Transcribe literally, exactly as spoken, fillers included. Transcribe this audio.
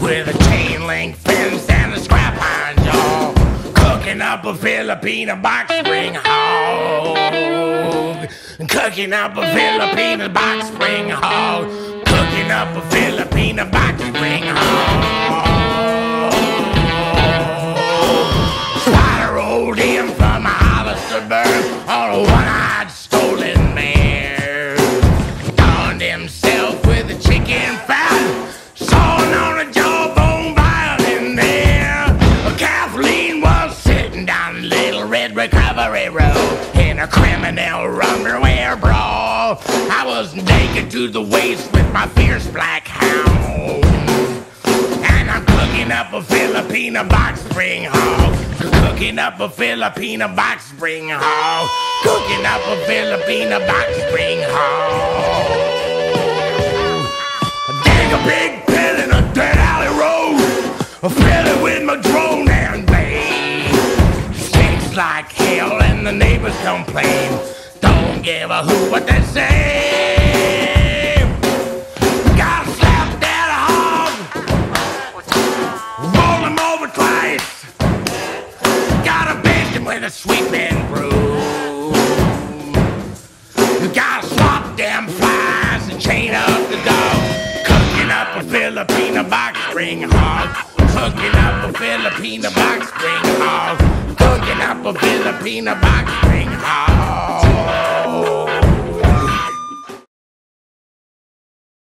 with a chain link fence and a scrap iron jaw, cooking up a Filipino box spring hog, cooking up a Filipino box spring hog, cooking up a Filipino box spring hog. Spider rolled in from a hollow suburb on a one-eyed stolen mare, donned himself with a chicken fat, sawing on a jawbone violin there. Kathleen was sitting down Little Red Recovery Road in a criminal underwear brawl. I was naked to the waist with my fierce black hound, and I'm cooking up a Filipino box spring hog, cooking up a Filipino box spring hog, cooking up a Filipino box spring hog. Dig a big pit in a dirt alley road, fill it with my drone and blade. Stinks like hell and the neighbors complain. Don't give a hoot what they say. Got a slap that hog, roll him over twice. Gotta baste him with a sweeping broom. Gotta swap them flies and chain up the dog, cooking up a Filipino box spring hog, cooking up a Filipino box spring hog, cooking up a Filipino box spring hog.